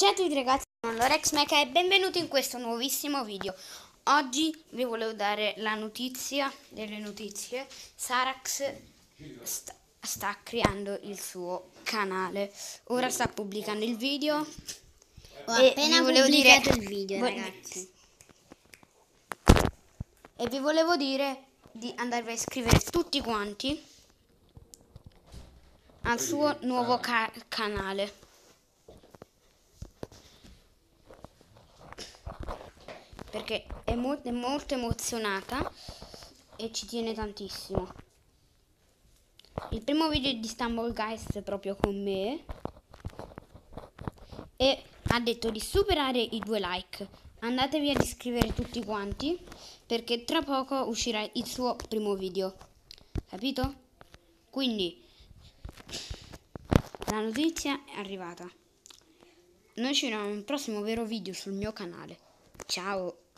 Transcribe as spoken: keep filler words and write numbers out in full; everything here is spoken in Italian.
Ciao a tutti ragazzi, sono Lorex Mecha e benvenuti in questo nuovissimo video. Oggi vi volevo dare la notizia delle notizie. Sarax sta, sta creando il suo canale. Ora sta pubblicando il video. Ho e appena vi volevo pubblicato dire, il video, vo- ragazzi. E vi volevo dire di andarvi a iscrivere tutti quanti al suo nuovo ca- canale. Perché è molto, è molto emozionata e ci tiene tantissimo. Il primo video è di Stumblegeist proprio con me e ha detto di superare i due like. Andatevi ad iscrivere tutti quanti perché tra poco uscirà il suo primo video, capito? Quindi la notizia è arrivata. Noi ci vediamo in un prossimo vero video sul mio canale. Ciao!